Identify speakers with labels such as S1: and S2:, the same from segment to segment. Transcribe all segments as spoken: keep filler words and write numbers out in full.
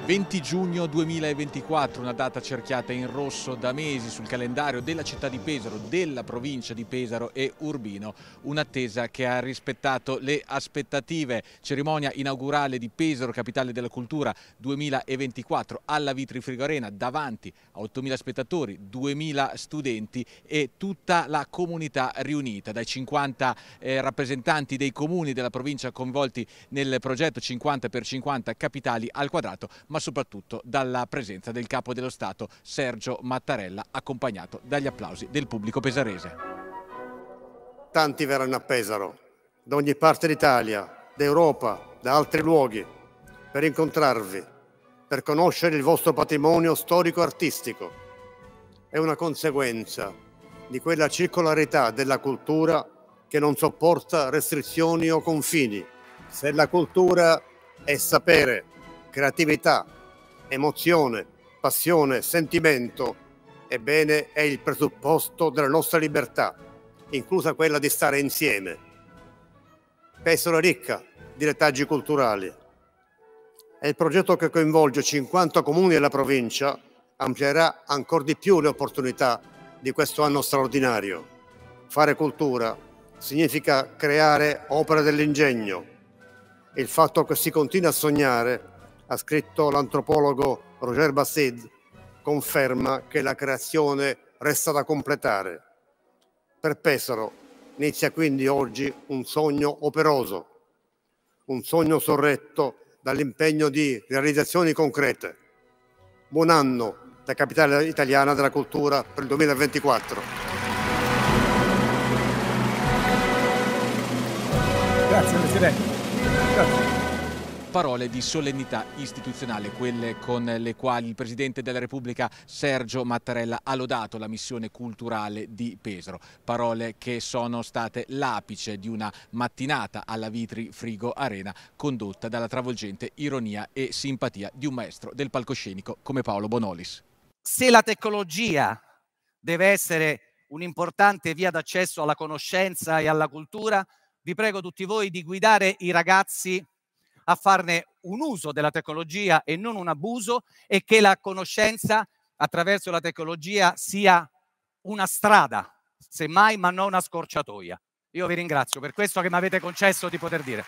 S1: venti giugno duemilaventiquattro, una data cerchiata in rosso da mesi sul calendario della città di Pesaro, della provincia di Pesaro e Urbino, un'attesa che ha rispettato le aspettative. Cerimonia inaugurale di Pesaro, capitale della cultura duemilaventiquattro, alla Vitri Frigo Arena, davanti a ottomila spettatori, duemila studenti e tutta la comunità riunita, dai cinquanta eh, rappresentanti dei comuni della provincia coinvolti nel progetto cinquanta per cinquanta capitali al quadrato, ma soprattutto dalla presenza del Capo dello Stato Sergio Mattarella, accompagnato dagli applausi del pubblico pesarese.
S2: Tanti verranno a Pesaro, da ogni parte d'Italia, d'Europa, da altri luoghi, per incontrarvi, per conoscere il vostro patrimonio storico-artistico. È una conseguenza di quella circolarità della cultura che non sopporta restrizioni o confini. Se la cultura è sapere, creatività, emozione, passione, sentimento, ebbene è il presupposto della nostra libertà, inclusa quella di stare insieme. Pesaro è ricca di retaggi culturali. È il progetto che coinvolge cinquanta comuni della provincia, amplierà ancora di più le opportunità di questo anno straordinario. Fare cultura significa creare opere dell'ingegno. Il fatto che si continui a sognare, ha scritto l'antropologo Roger Basset, conferma che la creazione resta da completare. Per Pesaro inizia quindi oggi un sogno operoso, un sogno sorretto dall'impegno di realizzazioni concrete. Buon anno da Capitale Italiana della Cultura per il duemilaventiquattro.
S3: Grazie Presidente. Grazie.
S1: Parole di solennità istituzionale, quelle con le quali il Presidente della Repubblica Sergio Mattarella ha lodato la missione culturale di Pesaro. Parole che sono state l'apice di una mattinata alla Vitri Frigo Arena condotta dalla travolgente ironia e simpatia di un maestro del palcoscenico come Paolo Bonolis.
S4: Se la tecnologia deve essere un'importante via d'accesso alla conoscenza e alla cultura, vi prego tutti voi di guidare i ragazzi a farne un uso della tecnologia e non un abuso, e che la conoscenza attraverso la tecnologia sia una strada, semmai, ma non una scorciatoia. Io vi ringrazio per questo che mi avete concesso di poter dire.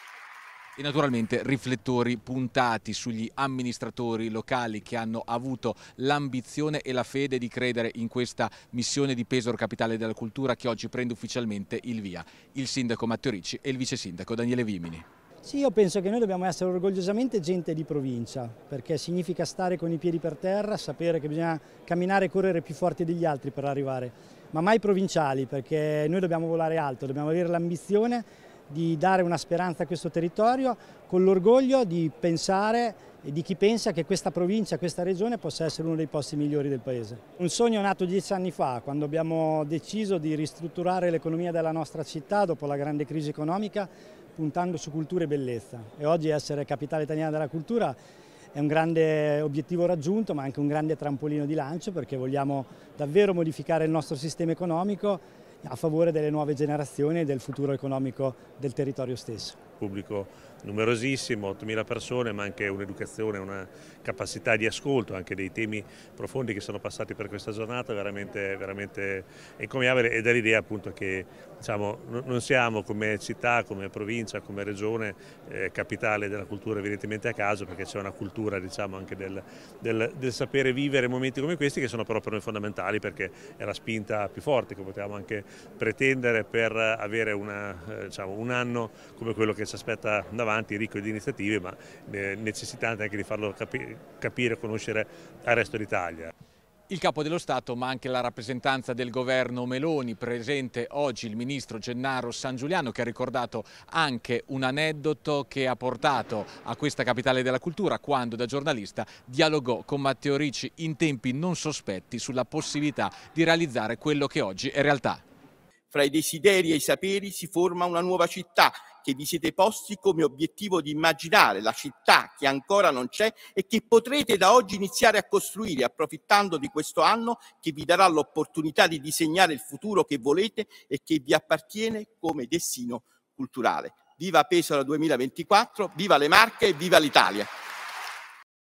S1: E naturalmente riflettori puntati sugli amministratori locali che hanno avuto l'ambizione e la fede di credere in questa missione di Pesaro, capitale della cultura, che oggi prende ufficialmente il via. Il sindaco Matteo Ricci e il vice sindaco Daniele Vimini.
S5: Sì, io penso che noi dobbiamo essere orgogliosamente gente di provincia, perché significa stare con i piedi per terra, sapere che bisogna camminare e correre più forti degli altri per arrivare, ma mai provinciali, perché noi dobbiamo volare alto, dobbiamo avere l'ambizione di dare una speranza a questo territorio, con l'orgoglio di pensare e di chi pensa che questa provincia, questa regione possa essere uno dei posti migliori del paese. Un sogno nato dieci anni fa, quando abbiamo deciso di ristrutturare l'economia della nostra città dopo la grande crisi economica, puntando su cultura e bellezza. E oggi essere capitale italiana della cultura è un grande obiettivo raggiunto, ma anche un grande trampolino di lancio, perché vogliamo davvero modificare il nostro sistema economico a favore delle nuove generazioni e del futuro economico del territorio stesso.
S6: Pubblico numerosissimo, ottomila persone, ma anche un'educazione, una capacità di ascolto anche dei temi profondi che sono passati per questa giornata veramente, veramente encomiabile, ed è l'idea appunto che, diciamo, non siamo come città, come provincia, come regione eh, capitale della cultura evidentemente a caso, perché c'è una cultura, diciamo, anche del, del, del sapere vivere momenti come questi, che sono però per noi fondamentali, perché è la spinta più forte che potevamo anche pretendere per avere una, eh, diciamo, un anno come quello che ci aspetta davanti, ricco di iniziative, ma eh, necessitante anche di farlo capi capire e conoscere al resto d'Italia.
S1: Il Capo dello Stato, ma anche la rappresentanza del governo Meloni, presente oggi il ministro Gennaro Sangiuliano, che ha ricordato anche un aneddoto che ha portato a questa capitale della cultura, quando da giornalista dialogò con Matteo Ricci in tempi non sospetti sulla possibilità di realizzare quello che oggi è realtà.
S7: Fra i desideri e i saperi si forma una nuova città che vi siete posti come obiettivo di immaginare, la città che ancora non c'è e che potrete da oggi iniziare a costruire, approfittando di questo anno che vi darà l'opportunità di disegnare il futuro che volete e che vi appartiene come destino culturale. Viva Pesaro duemilaventiquattro, viva le Marche e viva l'Italia!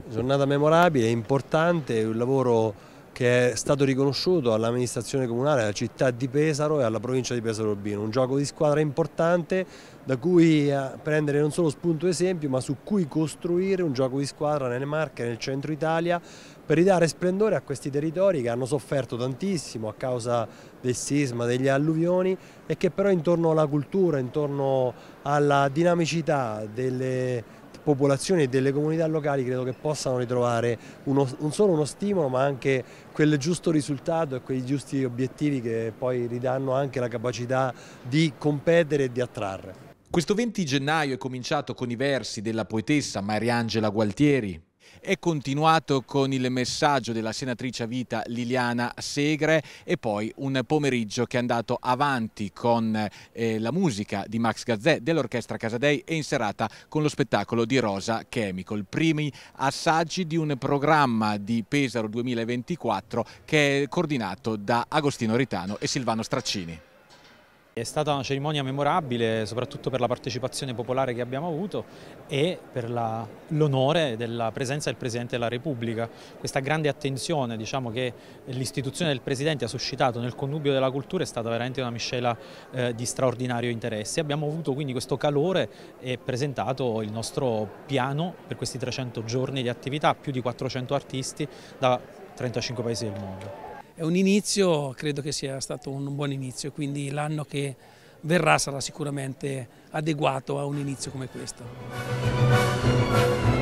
S8: Giornata memorabile, importante, un lavoro che è stato riconosciuto all'amministrazione comunale, alla città di Pesaro e alla provincia di Pesaro Urbino. Un gioco di squadra importante da cui prendere non solo spunto esempio, ma su cui costruire un gioco di squadra nelle Marche, nel centro Italia, per ridare splendore a questi territori che hanno sofferto tantissimo a causa del sisma, degli alluvioni, e che però intorno alla cultura, intorno alla dinamicità delle popolazioni e delle comunità locali credo che possano ritrovare uno, non solo uno stimolo, ma anche quel giusto risultato e quei giusti obiettivi che poi ridanno anche la capacità di competere e di attrarre.
S1: Questo venti gennaio è cominciato con i versi della poetessa Mariangela Gualtieri, è continuato con il messaggio della senatrice a vita Liliana Segre e poi un pomeriggio che è andato avanti con eh, la musica di Max Gazzè dell'Orchestra Casadei e in serata con lo spettacolo di Rosa Chemical, primi assaggi di un programma di Pesaro duemilaventiquattro che è coordinato da Agostino Ritano e Silvano Straccini.
S9: È stata una cerimonia memorabile soprattutto per la partecipazione popolare che abbiamo avuto e per l'onore della presenza del Presidente della Repubblica. Questa grande attenzione, diciamo, che l'istituzione del Presidente ha suscitato nel connubio della cultura è stata veramente una miscela eh, di straordinario interesse. Abbiamo avuto quindi questo calore e presentato il nostro piano per questi trecento giorni di attività, più di quattrocento artisti da trentacinque paesi del mondo.
S10: È un inizio, credo che sia stato un buon inizio, quindi l'anno che verrà sarà sicuramente adeguato a un inizio come questo.